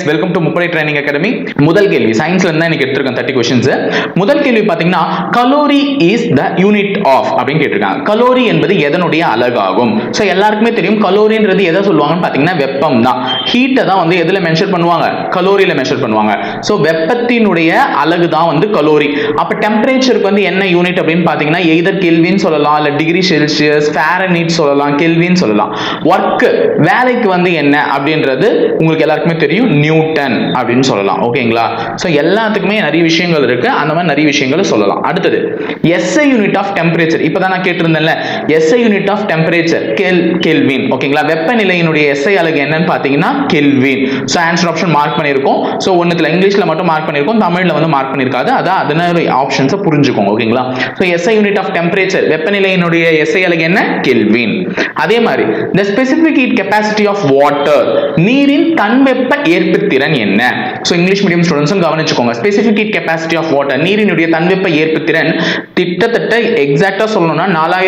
Welcome to முப்படை training academy. முதல் கேள்வி சயின்ஸ்ல இருந்தா எனக்கு எடுத்துருக்கேன் 30 क्वेश्चंस. முதல் கேள்வி பாத்தீங்கன்னா calorie is the unit of அப்படின்னு கேட்டிருக்காங்க. கலோரி என்பது எதனுடைய அலகாகும்? சோ எல்லாருக்குமே தெரியும் கலோரின்றது எதை சொல்லுவாங்கன்னு பாத்தீங்கன்னா வெப்பம் தான். ஹீட்டை தான் வந்து எதுல மெஷர் பண்ணுவாங்க? கலோரியில மெஷர் பண்ணுவாங்க. சோ வெப்பத்தினுடைய அலகு தான் வந்து கலோரி. அப்ப டெம்பரேச்சருக்கு வந்து என்ன யூனிட் அப்படின்னு பாத்தீங்கன்னா எய்தர் கெல்வின் சொல்லலாம், இல்ல டிகிரி செல்சியஸ், ஃபாரன்ஹீட் சொல்லலாம், கெல்வின் சொல்லலாம். ஒர்க் வேலைக்கு வந்து என்ன அப்படின்றது உங்களுக்கு எல்லாருக்குமே தெரியும், நியூட்டன் அப்படின்னு சொல்லலாம். ஓகேங்களா? சோ எல்லாத்துக்குமே நிறைய விஷயங்கள் இருக்கு, அந்த மாதிரி நிறைய விஷயங்களை சொல்லலாம். அடுத்தது SI யூனிட் ஆஃப் டெம்பரேச்சர். இப்பதான் நான் கேட்டிருந்தேன்ல, SI unit of temperature kelvin. ஓகேங்களா? வெப்பநிலையினுடைய SI அலகு என்னன்னு பாத்தீங்கன்னா kelvin. So answer option mark பண்ணிருக்கோம். சோ ஒண்ணுத்துல இங்கிலீஷ்ல மட்டும் மார்க் பண்ணிருக்கோம், தமிழ்ல வந்து மார்க் பண்ணிருக்காது. அதான் அதனால ஆப்ஷன்ஸ் புரிஞ்சுக்கோங்க. ஓகேங்களா? So SI unit of temperature வெப்பநிலையினுடைய SI அலகு என்ன? கெல்வின். அதே மாதிரி the specific heat capacity of water, நீரின் தன்வெப்ப ஏற்புத்திறன் என்ன? சோ இங்கிலீஷ் மீடியம் ஸ்டூடண்ட்ஸும் கவனிச்சுக்கோங்க. Specific heat capacity of water, நீரினுடைய தன்வெப்ப ஏற்புத்திறன் கிட்டத்தட்ட எக்ஸாக்ட்டா சொல்லணும்னா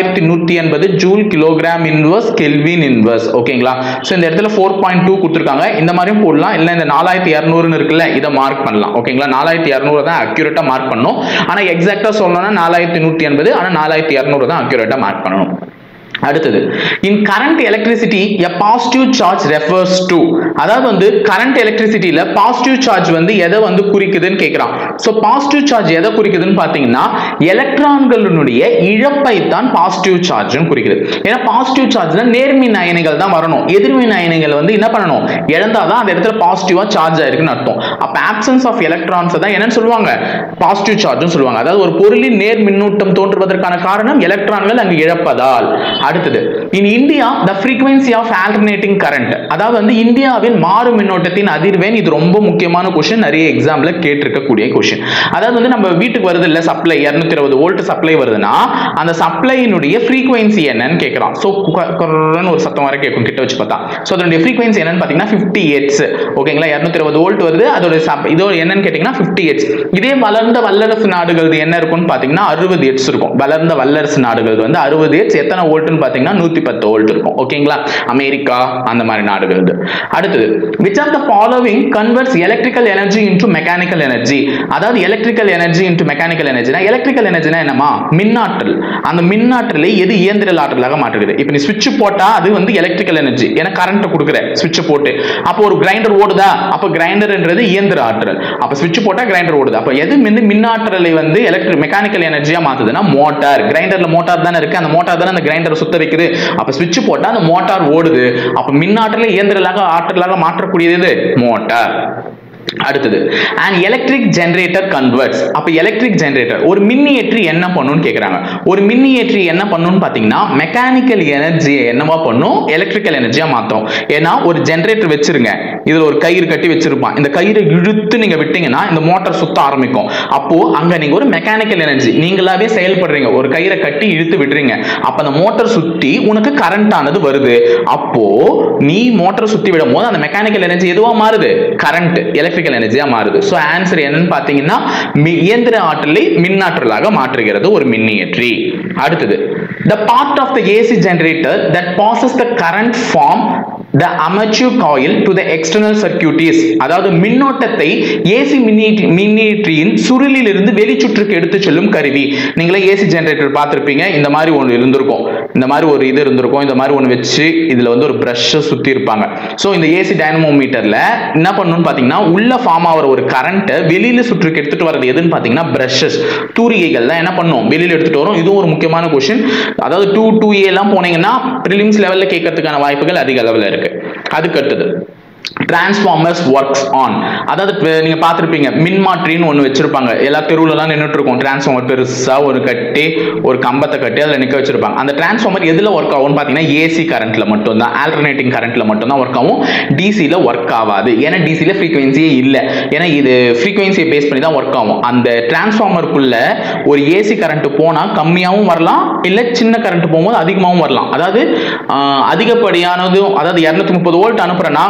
4180 joule kilogram inverse kelvin inverse. ஓகேங்களா? சோ இந்த இடத்துல 4.2 கொடுத்திருக்காங்க. இந்த மாதிரியும் போடலாம், இல்ல இந்த 4200 இருக்குல்ல, இத மார்க் பண்ணலாம். ஓகேங்களா? 4200 தான் அக்யூரேட்டா மார்க் பண்ணனும். ஆனா எக்ஸாக்ட்டா சொல்லணும்னா 4180, ஆனா 4200 தான் அக்யூரேட்டா மார்க் பண்ணனும். அடுத்தது in current electricity a positive charge refers to, அதாவது வந்து current electricityல positive charge வந்து எதை வந்து குறிக்குதுன்னு கேக்குறான். சோ positive charge எதை குறிக்குதுன்னு பாத்தீங்கன்னா எலக்ட்ரான்களுடைய இழப்பை தான் positive charge குறிக்குது. ஏன்னா positive chargeல நேர்மின் அயனிகள் தான் வரணும், எதிர்மின் அயனிகள் வந்து என்ன பண்ணணும்? இழந்தாதான் அந்த இடத்துல பாசிட்டிவா சார்ஜ் ஆயிருக்குன்னு அர்த்தம். அப்ப absence of electrons தான் என்னன்னு சொல்லுவாங்க? பாசிட்டிவ் சார்ஜ்னு சொல்லுவாங்க. அதாவது ஒரு பொருளின் நேர் மின்னூட்டம் தோன்றுவதற்கான காரணம் எலக்ட்ரான்கள் அங்கு இழப்பதால். அடுத்தது in India the frequency of alternating current, அதாவது வந்து இந்தியாவில் மாறும் மின்னோட்டத்தின் அதிர்வெண். இது ரொம்ப முக்கியமான क्वेश्चन, நிறைய எக்ஸாம்ல கேட்டிருக்க கூடிய क्वेश्चन. அதாவது வந்து நம்ம வீட்டுக்கு வருது இல்ல சப்ளை, 220 வோல்ட் சப்ளை வருதுன்னா அந்த சப்ளையினுடைய frequency என்னன்னு கேக்குறான். சோ ஒரு சத்தம் வர கேட்கும் கிட்ட வச்சு பார்த்தா. சோ அதோட frequency என்னன்னு பாத்தீங்கன்னா 50 Hz. ஓகேங்களா? 220 வோல்ட் வருது, அதோட இதோ என்னன்னு கேட்டீங்கன்னா 50 Hz. இதே வளர்ந்த வல்லரசு நாடுகள் என்ன இருக்கும்னு பாத்தீங்கன்னா 60 Hz இருக்கும். வளர்ந்த வல்லரசு நாடுகள் வந்து 60 Hz. எத்தனை வோல்ட்னு பாத்தீங்கன்னா 110 வோல்ட் இருக்கும். ஓகேங்களா? அமெரிக்கா அந்த மாதிரி நாடுகள். அடுத்தது which of the following converts electrical energy into mechanical energy, அதாவது electrical energy into mechanical energy. electrical energy என்னமா? மின்னாற்றல். அந்த மின்னாற்றலை எது இயந்திர ஆற்றலாக மாற்றுகிறது? இப்போ நீ ஸ்விட்ச் போட்டா அது வந்து electrical energy, ஏன்னா கரண்ட் கொடுக்குற ஸ்விட்ச் போட்டு. அப்போ ஒரு கிரைண்டர் ஓடுதா, அப்போ கிரைண்டர்ன்றது இயந்திர ஆற்றல். அப்போ ஸ்விட்ச் போட்டா கிரைண்டர் ஓடுது. அப்போ எது மின்னாற்றலை வந்து மெக்கானிக்கல் எனர்ஜியா மாத்துதுன்னா மோட்டார். கிரைண்டர்ல மோட்டார் தானே இருக்கு, அந்த மோட்டார் தானே அந்த கிரைண்டரை சுத்த வைக்குது. அப்ப ஸ்விட்ச் போட்டா அந்த மோட்டார் ஓடுது. அப்ப மின்னாற்றலை இயந்திரலாக ஆற்றலாக மாற்றக்கூடியது மோட்டார். அடுத்தது an electric generator converts. அப்ப எலக்ட்ரிக் ஜெனரேட்டர் ஒரு மின்னியற்றி என்ன பண்ணும்னு கேக்குறாங்க. ஒரு மின்னியற்றி என்ன பண்ணும்னு பாத்தீங்கன்னா மெக்கானிக்கல் எனர்ஜியை என்னவா பண்ணும்? எலக்ட்ரிக்கல் எனர்ஜியா மாத்தும். ஏன்னா ஒரு ஜெனரேட்டர் வச்சிருங்க, இதுல ஒரு கயிறு கட்டி வச்சிருப்பான். இந்த கயிறை இழுத்து நீங்க விட்டீங்கன்னா இந்த மோட்டார் சுத்த ஆரம்பிக்கும். அப்போ அங்க நீங்க ஒரு மெக்கானிக்கல் எனர்ஜி நீங்களாவே செயல்படுறீங்க, ஒரு கயிறை கட்டி இழுத்து விடுறீங்க. அப்ப அந்த மோட்டார் சுத்தி உனக்கு கரண்ட் ஆனது வருது. அப்போ நீ மோட்டார் சுத்தி விடும் போது அந்த மெக்கானிக்கல் எனர்ஜி எதுவா மாறுது? கரண்ட், எலக்ட்ரிக்கல் எனர்ஜியா மாறுது. சோ ஆன்சர் என்னன்னு பாத்தீங்கன்னா இயந்திர ஆற்றலை மின்னாற்றலாக மாற்றுகிறது ஒரு மின்னியற்றி. அடுத்தது the part of the AC generator that passes the current from the armature coil to the external circuit is, அதாவது மின்னோட்டத்தை ஏசி மின்னியற்றியின் சுருளில் இருந்து வெளிச்சுற்றுக்கு எடுத்து செல்லும் கருவி. நீங்களே ஏசி ஜெனரேட்டர் பார்த்திருப்பீங்க, இந்த மாதிரி ஒன்று இருந்திருக்கும், இந்த மாதிரி ஒரு இது இருந்திருக்கும், இந்த மாதிரி ஒன்று வச்சு இதுல வந்து ஒரு பிரஷ் சுத்தி இருப்பாங்க. சோ இந்த ஏசி டைனமோமீட்டர்ல என்ன பண்ணணும்னு பாத்தீங்கன்னா உள்ள ஃபார்ம் ஆகிற ஒரு கரண்ட்டை வெளியில சுற்றுக்கு எடுத்துட்டு வரது எதுன்னு பாத்தீங்கன்னா பிரஷஸ், தூரிகைகள் தான் என்ன பண்ணும்? வெளியில எடுத்துட்டு வரும். இது ஒரு முக்கியமான क्वेश्चन. அதாவது 2A எல்லாம் போனீங்கன்னா பிரிலிம்ஸ் லெவல்ல கேட்கறதுக்கான வாய்ப்புகள் அதிக அளவுல இருக்கு. அதுக்கு அடுத்தது டிரான்ஸ்ஃபார்மர்ஸ் ஒர்க்ஸ் ஆன், அதாவது நீங்க பார்த்திருப்பீங்க மின்மாற்றின்னு ஒன்று வச்சிருப்பாங்க, எல்லா தெருவுலலாம் நின்றுட்டு இருக்கும். டிரான்ஸ்ஃபார்மர் பெருசா ஒரு கட்டி ஒரு கம்பத்தை கட்டி அதில் நிற்க வச்சிருப்பாங்க. அந்த டிரான்ஸ்ஃபார்மர் எதுல ஒர்க் ஆகும்னு பார்த்தீங்கன்னா ஏசி கரண்ட்ல மட்டும் தான், ஆல்டர்னேட்டிங் கரண்ட்ல மட்டும் தான் ஒர்க் ஆகும். டிசியில் ஒர்க் ஆகாது. ஏன்னா டிசியில் ஃப்ரீக்வன்சியே இல்லை, ஏன்னா இது ஃப்ரீக்வன்சியை பேஸ் பண்ணி தான் ஒர்க் ஆகும். அந்த டிரான்ஸ்ஃபார்மருக்குள்ள ஒரு ஏசி கரண்ட் போனால் கம்மியாகவும் வரலாம், இல்லை சின்ன கரண்ட் போகும்போது அதிகமாகவும் வரலாம். அதாவது அதிகப்படியானதும், அதாவது 230 வோல்ட் அனுப்புறேன்னா குறைவான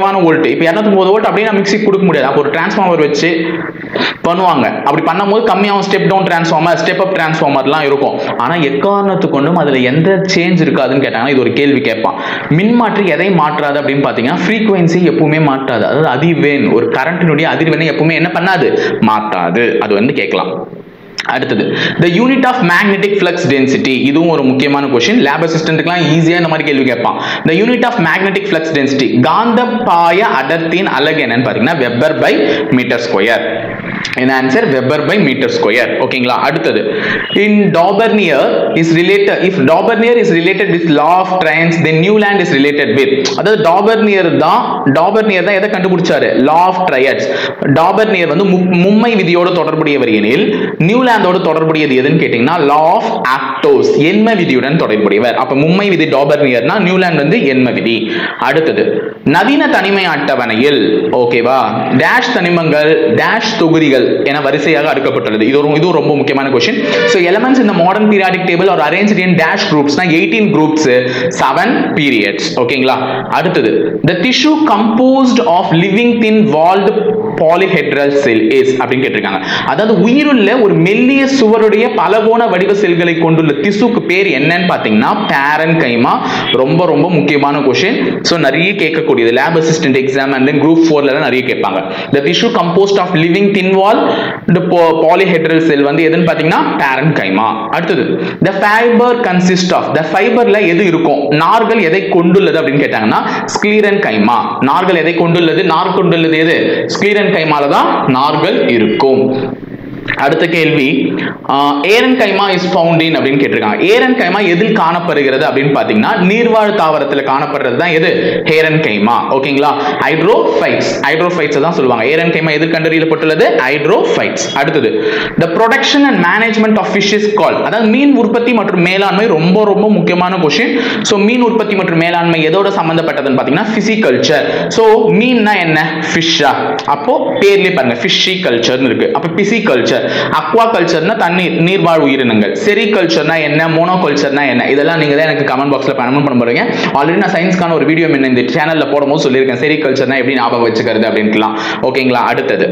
குறைவான வோல்ட். இப்போ 230 வோல்ட் அப்படியே மிக்ஸி கொடுக்க முடியாது. அப்போ ஒரு டிரான்ஸ்ஃபார்மர் வச்சு பண்ணுவாங்க. அப்படி பண்ணும்போது கம்மியாகும் step down transformer, step up டிரான்ஸ்ஃபார்மர்லாம் இருக்கும். ஆனா எக்காரணத்துக்கு கொண்டும் அதுல எந்த சேஞ்ச் இருக்காதுன்னு கேட்டாங்கன்னா இது ஒரு கேள்வி கேட்பான். மின்மாற்றி எதை மாற்றாது அப்படின்னு பாத்தீங்கன்னா ஃப்ரீக்வன்சி எப்பவுமே மாற்றாது. அதாவது அதிர்வெண், ஒரு கரண்டினுடைய அதிர்வெண்ணை எப்பவுமே என்ன பண்ணாது, மாற்றாது. அது வந்து கேட்கலாம். அடுத்தது the unit of magnetic flux density. இதுவும் ஒரு முக்கியமான क्वेश्चन. லேப் அசிஸ்டன்ட்க்குலாம் ஈஸியா இந்த மாதிரி கேள்வி கேட்பான். the unit of magnetic flux density, காந்தப்பாய அடர்த்தியின் அலகு என்னன்னு பாத்தீங்கன்னா weber by metre square. in answer weber by metre square. ஓகேங்களா? அடுத்தது in Daubernier is related, if Daubernier is related with law of trains, then Newland is related with. அதாவது Daubernier தான் எதை கண்டுபிடிச்சாரு, law of triads. Daubernier வந்து மும்மை விதியோடு தொடர்புடையவர் எனில் நியூலாந்தோடு தொடர்புடையது எதுன்னு கேட்டீங்கன்னா law of Actos, எண்ம விதியுடன் தொடர்புடையவர். அப்ப மும்மை விதி டாபர்னியர்னா நியூலாந்து வந்து எண்ம விதி. அடுத்தது நவீன தனிமை அட்டவணையில் ஓகேவா டேஷ் தனிமங்கள் டேஷ் தொகுதிகள் என வரிசையாக அடுக்கப்பட்டுள்ளது. இது ரொம்ப முக்கியமான question. So elements in the modern periodic table are arranged in dash groups. 18 groups, 7 periods. ஓகேங்களா? அடுத்தது the tissue composed of living thin walled polyhedral cell is அப்படின்னு கேட்டிருக்காங்க. அதாவது உயிருள்ள ஒரு மெல்லிய சுவருடைய பலகோண வடிவ செல்களை கொண்டுள்ள திசுக்கு பேர் என்னன்னு பாத்தீங்கன்னா பேரன்கைமா. ரொம்ப ரொம்ப முக்கியமான क्वेश्चन. சோ நிறைய கேட்கக்கூடியது lab assistant exam and then group 4ல நிறைய கேட்பாங்க. the tissue composed of living thin wall polyhedral cell வந்து எதுன்னு பாத்தீங்கன்னா பேரன்கைமா. அடுத்தது the fiber consist of, the fiberல எது இருக்கும், நார்கள் எதை கொண்டுள்ளது அப்படின்னு கேட்டாங்கன்னா ஸ்க்ளீரன்கைமா. நார்கள் எதை கொண்டுள்ளது, நார் கொண்டுள்ளது எது, ஸ்க்ளீரன்கைமால தான் நார்கள் இருக்கும். அடுத்த கேள்வி ஏரன்கைமா இஸ் ஃபவுண்ட் இன் அப்படின்னு கேட்டிருக்காங்க. ஏரன்கைமா எதில் காணப்படுகிறது அப்படின்னு பாத்தீங்கன்னா நீர்வாழ் தாவரத்துல காணப்படுறது தான் எது, ஏரன்கைமா. ஓகேங்களா? ஹைட்ரோஃபைட்ஸ் தான் சொல்லுவாங்க. ஏரன்கைமா எதில் கண்டறியப்பட்டுள்ளது, ஹைட்ரோஃபைட்ஸ். அடுத்தது the production and management of fish is called, அதாவது மீன் உற்பத்தி மற்றும் மேலாண்மை ரொம்ப ரொம்ப முக்கியமான क्वेश्चन. சோ மீன் உற்பத்தி மற்றும் மேலாண்மை எதோட சம்பந்தப்பட்டதுன்னு பாத்தீங்கன்னா பிசிகல்ச்சர். சோ மீன்னா என்ன, ஃபிஷ்ஷா, அப்போ பேர்லயே பாருங்க ஃபிஷி கல்ச்சர்னு இருக்கு. அப்ப பிசிகல்ச்சர். அக்வா கல்ச்சர்னா தண்ணீர் நீர்வாழ் உயிரினங்கள். செரிகல்ச்சர்னா என்ன, மோனோகல்ச்சர்னா என்ன, இதெல்லாம் நீங்க தான் எனக்கு கமெண்ட் பாக்ஸ்ல கமெண்ட் பண்ண போறீங்க. ஆல்ரெடி நான் சயின்ஸ்க்கான ஒரு வீடியோ இந்த சேனல்ல போடும்போது சொல்லியிருக்கேன் செரிகல்ச்சர்னா எப்படி ஞாபகம் வச்சுக்கிறது அப்படின்ட்டுலாம். ஓகேங்களா? அடுத்தது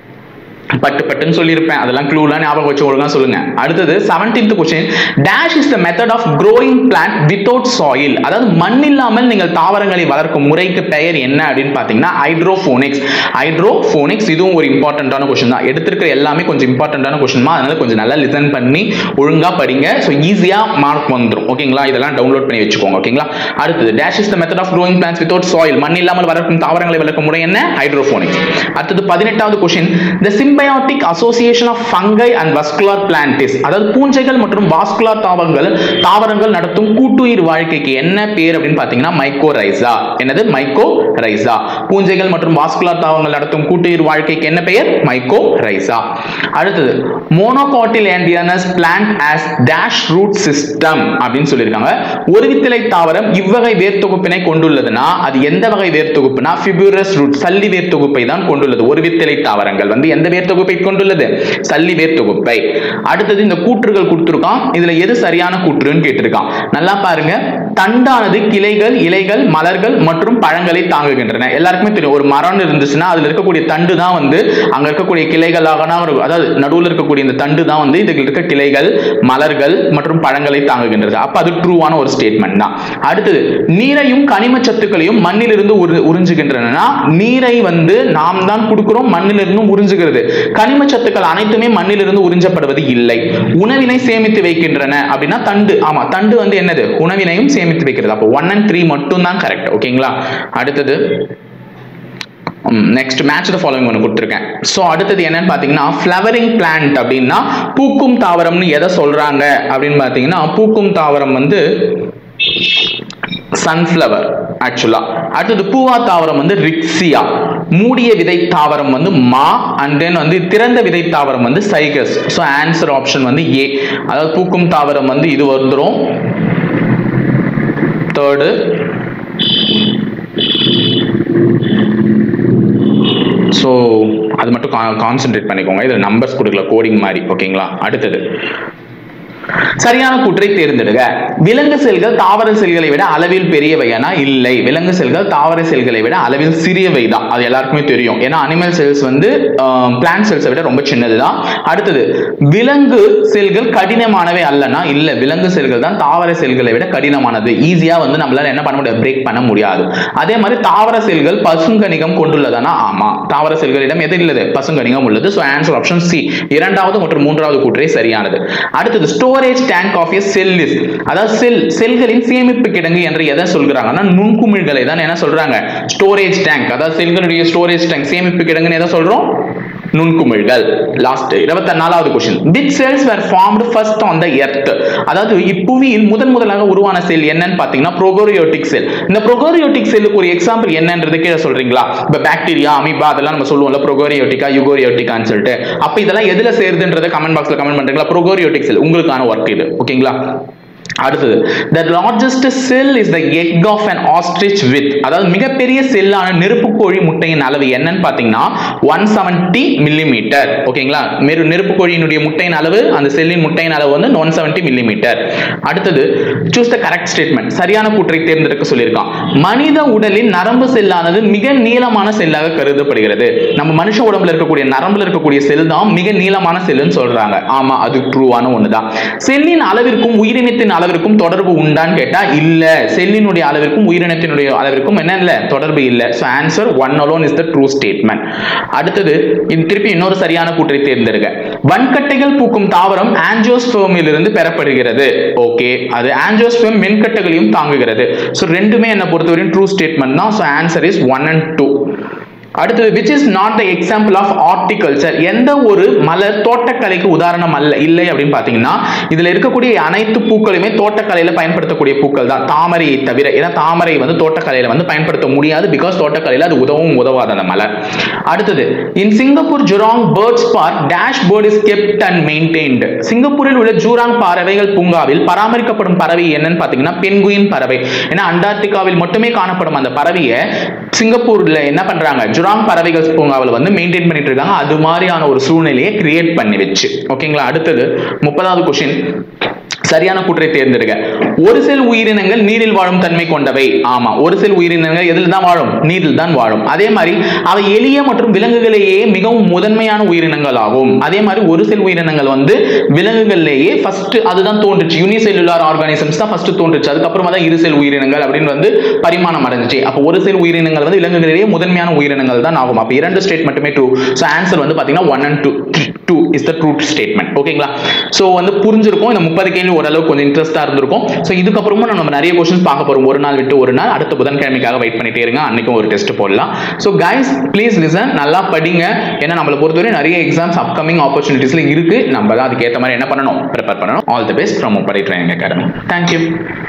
பட்டுன்னு சொல்லியிருப்பேன், அதெல்லாம் க்ளூலாம் ஞாபகம் வச்சு ஒழுங்கா சொல்லுங்க. அடுத்தது 17th question, dash is the method of growing plant without soil. அதாவது மண் இல்லாமல் நீங்கள் தாவரங்களை வளர்க்கும் முறைக்கு பெயர் என்ன அப்படின்னு பாத்தீங்கன்னா ஹைட்ரோபோனிக்ஸ். இதுவும் ஒரு இம்பார்ட்டன்டான क्वेश्चन தான். எடுத்திருக்கிற எல்லாமே கொஞ்சம் இம்பார்ட்டன்டான क्वेश्चन தான். அதனால கொஞ்சம் நல்லா லிசன் பண்ணி ஒழுங்கா படிங்க. சோ ஈஸியா மார்க் வந்துரும். ஓகேங்களா? இதெல்லாம் டவுன்லோட் பண்ணி வச்சுக்கோங்க. ஓகேங்களா? அடுத்தது dash is the method of growing plants without soil, மண் இல்லாமல் வளர்க்கும் தாவரங்களை வளர்க்கும் முறை என்ன, ஹைட்ரோபோனிக்ஸ். அடுத்தது 18th question, the symbiotic association of fungi and vascular plantis, அதாவது பூஞ்சைகள் மற்றும் வாஸ்குலர் தாவரங்கள் நடத்தும் கூட்டுயிர் வாழ்க்கைக்கு என்ன பேர் அப்படின்னு பாத்தீங்கன்னா மைக்கோரைசா. என்னது, மைக்கோரைசா. பூஞ்சைகள் மற்றும் வாஸ்குலர் தாவரங்கள் நடத்தும் கூட்டுயிர் வாழ்க்கைக்கு என்ன பெயர், மைக்கோரைசா. அடுத்தது மோனோகாட்டிலேண்டியனஸ் plant as dash root system அப்படின்னு சொல்லியிருக்காங்க. ஒரு வித்திலை தாவரம் இவ்வகை வேர் தொகுப்பினை கொண்டுள்ளதுன்னா அது எந்த வகை வேர் தொகுப்புனா ஃபிபுரஸ் ரூட், சல்லி வேர் தொகுப்பை தான் கொண்டுள்ளது. ஒரு வித்திலை தாவரங்கள் வந்து எந்த வேர் தொகுப்பை கொண்டுள்ளது, சல்லி வேர் தொகுப்பை. அடுத்தது இந்த கூற்றுகள் கொடுத்திருக்கான். இதுல எது சரியான கூற்றுன்னு கேட்டிருக்கான். நல்லா பாருங்க. தண்டானது கிளைகள், இலைகள், மலர்கள் மற்றும் பழங்களை தாங்குகின்றன. எல்லாருக்குமே தெரியும், ஒரு மரம் இருந்துச்சுன்னா அதுல இருக்கக்கூடிய தண்டு தான் வந்து அங்க இருக்கக்கூடிய கிளைகளாக, அதாவது நடுவில் இருக்கக்கூடிய இந்த தண்டு தான் வந்து இதுல இருக்க கிளைகள், மலர்கள் மற்றும் பழங்களை தாங்குகின்றது. அப்ப அது ட்ரூவான ஒரு ஸ்டேட்மெண்ட் தான். அடுத்தது நீரையும் கனிம சத்துக்களையும் மண்ணிலிருந்து உறிஞ்சுகின்றன. நீரை வந்து நாம் தான் கொடுக்கிறோம், மண்ணிலிருந்து உறிஞ்சுகிறது. கனிம சத்துக்கள் அனைத்துமே மண்ணிலிருந்து உறிஞ்சப்படுவது இல்லை. உணவினை சேமித்து வைக்கின்றன அப்படின்னா தண்டு. ஆமா, தண்டு வந்து என்னது, உணவினையும் சேமித்து வைக்கிறது. அப்போ 1 and 3 மட்டும் தான் கரெக்ட். ஓகேங்களா? அடுத்தது நெக்ஸ்ட் மேட்ச் தி ஃபாலோயிங் ஒன்னு கொடுத்திருக்கேன். சோ அடுத்தது என்னன்னு பாத்தீங்கன்னா ஃப்ளவரிங் பிளான்ட் அப்படின்னா பூக்கும் தாவரம்னு எதை சொல்றாங்க அப்படின்னு பாத்தீங்கன்னா பூக்கும் தாவரம் வந்து சன்ஃப்ளவர் ஆக்சுவலா. அடுத்தது பூவா தாவரம் வந்து ரிக்ஸியா. மூடிய விதை தாவரம் வந்து மா. அண்ட் தென் வந்து திறந்த விதை தாவரம் வந்து சைகஸ். சோ ஆன்சர் ஆப்ஷன் வந்து ஏ. அதாவது பூக்கும் தாவரம் வந்து இது வந்துரும். தேர்டு ஸோ அது மட்டும் கான்சென்ட்ரேட் பண்ணிக்கோங்க. இதில் நம்பர்ஸ் கொடுக்கல, கோடிங் மாதிரி. ஓகேங்களா? அடுத்தது சரியான கூற்றை தேர்ந்தெடுக. விலங்கு செல்கள் தாவர செல்களை விட அளவில் பெரியவைனா இல்லை, விலங்கு செல்கள் தாவர செல்களை விட அளவில் சிறியவை தான். அது எல்லாருக்குமே தெரியும். ஏன்னா அனிமல் செல்ஸ் வந்து பிளான்ட் செல்ஸை விட ரொம்ப சின்னதுதான். அடுத்தது, விலங்கு செல்கள் கடினமானவை அல்லனா இல்ல, விலங்கு செல்கள் தான் தாவர செல்களை விட கடினமானது. ஈஸியா வந்து நம்மளால என்ன பண்ண முடியாது, பிரேக் பண்ண முடியாது. அதே மாதிரி தாவர செல்கள் பசுங்கணிகம் கொண்டுள்ளதானா ஆமா, தாவர செல்களிடம் எது உள்ளது, பசுங்கணிகம் உள்ளது. சோ ஆன்சர் ஆப்ஷன் சி, இரண்டாவது மற்றும் மூன்றாவது கூற்றே சரியானது. அடுத்தது, storage tank of a cell is, அதாவது செல்களின் சேமிப்பு கிடங்கு என்று எதை சொல்றாங்கன்னா நுண்குமிழ்களை தான் என்ன சொல்றாங்க, ஸ்டோரேஜ் டேங்க். அதாவது செல்களுடைய ஸ்டோரேஜ் டேங்க், சேமிப்பு கிடங்குன்னு எதை சொல்றோம், நுண்குமிழ்கள். லாஸ்ட் 24வது question, which cells were formed first on the earth, அதாவது இப்புவியில் முதலாக உருவான செல் என்னன்னு பாத்தீங்கன்னா ப்ரோகாரியோட்டிக் செல். இந்த ப்ரோகாரியோட்டிக் செல்லுக்கு ஒரு எக்ஸாம்பிள் என்னன்றது கீழ சொல்றீங்களா? இப்ப பாக்டீரியா, அமீபா அதெல்லாம் நம்ம சொல்லுவோம்ல ப்ரோகாரியோட்டிக்கா யூகாரியோட்டிக்கான்னு சொல்லிட்டு. அப்ப இதெல்லாம் எதுல சேருதுன்றதை கமெண்ட் பாக்ஸ்ல கமெண்ட் பண்றீங்களா? ப்ரோகாரியோட்டிக் செல் உங்களுக்கான ஒர்க் இது. ஓகேங்களா? அடுத்தது, the largest cell is the egg of an ostrich with, அதாவது மிகப்பெரிய செல்லான நெருப்புக்கோழி முட்டையின் அளவு என்னன்னு பாத்தீங்கன்னா 170 மில்லிமீட்டர். ஓகேங்களா? நெருப்புக்கோழியினுடைய முட்டையின் அளவு, அந்த செல்லின் முட்டையின் அளவு வந்து 170 மில்லிமீட்டர். அடுத்தது, choose the correct statement, சரியான கூற்றை தேர்ந்தெடுக்க சொல்லியிருக்கான். மனித உடலின் நரம்பு செல்லானது மிக நீளமான செல்லாக கருதப்படுகிறது. நம்ம மனுஷ உடம்புல இருக்கக்கூடிய நரம்புல இருக்கக்கூடிய செல் தான் மிக நீளமான செல்லுன்னு சொல்றாங்க. ஆமா, அது ட்ரூவான ஒண்ணுதான். செல்லின் அளவிற்கும் உயிரினத்தின் அளவிற்கும் தொடர்பு உண்டான்னு கேட்டா இல்ல, செல்லினுடைய அளவிற்கும் உயிரினத்தினுடைய அளவிற்கும் என்ன இல்ல, தொடர்பு இல்ல. So answer 1 alone is the true statement. அடுத்தது, திருப்பி இன்னொரு சரியான கூற்றை தேர்ந்தெடுக்க. வன்கட்டைகள் பூக்கும் தாவரம் ஆஞ்சியோஸ்பெர்மில் இருந்து பெறப்படுகிறது. ஓகே, அது ஆஞ்சியோஸ்பெர்ம் மென்கட்டைகளையும் தாங்குகிறது. சோ ரெண்டுமே என்ன பொறுத்தவரையும் ட்ரூ ஸ்டேட்மெண்ட் தான். So answer is 1 and 2. அடுத்தது, which is not the example of horticulture, எந்த ஒரு மலர் தோட்டக்கலைக்கு உதாரணம் அல்ல இல்லை அப்படின்னு பாத்தீங்கன்னா இதுல இருக்கக்கூடிய அனைத்து பூக்களுமே தோட்டக்கலையில பயன்படுத்தக்கூடிய பூக்கள் தான், தாமரையை தவிர. ஏன்னா தாமரை வந்து தோட்டக்கலையில வந்து பயன்படுத்த முடியாது, பிகாஸ் தோட்டக்கலையில அது உதவாத அந்த மலர். அடுத்தது, in Singapore Jurong birds park dash bird is kept and maintained, சிங்கப்பூரில் உள்ள ஜூராங் பறவைகள் பூங்காவில் பராமரிக்கப்படும் பறவை என்னன்னு பாத்தீங்கன்னா பென்குயின் பறவை. ஏன்னா அண்டார்டிகாவில் மட்டுமே காணப்படும் அந்த பறவையை சிங்கப்பூர்ல என்ன பண்றாங்க, ஜூராங் பறவைகள் பூங்காவில் வந்து மெயின்டைன் பண்ணிட்டு இருக்காங்க. அது மாதிரியான ஒரு சூழ்நிலையை கிரியேட் பண்ணி வச்சு. ஓகேங்களா? அடுத்தது 30வது क्वेश्चन, சரியான கூற்றை தேர்ந்தெடுக்க. ஒரு செல் உயிரினங்கள் நீரில் வாழும் தன்மை கொண்டவை. ஆமா, ஒரு செல் உயிரினங்கள் எதில் தான் வாழும், நீரில் தான் வாழும். அதே மாதிரி அவை எளிய மற்றும் விலங்குகளிலேயே மிகவும் முதன்மையான உயிரினங்கள் ஆகும். அதே மாதிரி ஒரு செல் உயிரினங்கள் வந்து விலங்குகளிலேயே ஃபர்ஸ்ட் அதுதான் தோன்றுச்சு, யூனிசெல்லுலார் ஆர்கானிசம்ஸ் தான் ஃபர்ஸ்ட் தோன்றுச்சு. அதுக்கப்புறமா தான் இரு செல் உயிரினங்கள் அப்படின்னு வந்து பரிமாணம் அடைஞ்சிச்சு. அப்போ ஒரு செல் உயிரினங்கள் வந்து விலங்குகளிலேயே முதன்மையான உயிரினங்கள் தான் ஆகும். அப்போ இரண்டு ஸ்டேட் மட்டுமே ட்ரூ. சோ ஆன்சர் வந்து பாத்தீங்கன்னா 1 and 2 is the true statement. ஓகேங்களா? சோ வந்து புரிஞ்சிருக்கும். இந்த 30 கேள்வி ஓரளவு கொஞ்சம் இன்ட்ரெஸ்டா இருந்திருக்கும். சோ இதுக்கப்புறமா நம்ம நிறைய क्वेश्चंस பார்க்க போறோம். ஒரு நாள் விட்டு ஒரு நாள். அடுத்த புதன்கிழமைக்காக வெயிட் பண்ணிட்டே இருங்க. அன்னைக்கும் ஒரு டெஸ்ட் போடலாம். சோ गाइस ப்ளீஸ் லிசன், நல்லா படிங்க. ஏன்னா நம்மள பொறுத்தவரை நிறைய எக்ஸாம்ஸ் அப்கமிங் ஆப்பர்ச்சுனிட்டிஸ்ல இருக்கு. நம்ம தான் அதுக்கு ஏத்த மாதிரி என்ன பண்ணணும், ப்ரிப்பேர் பண்ணணும். ஆல் தி பெஸ்ட் ஃப்ரம் உப்பரி ட்ரைனிங் அகாடமி. Thank you.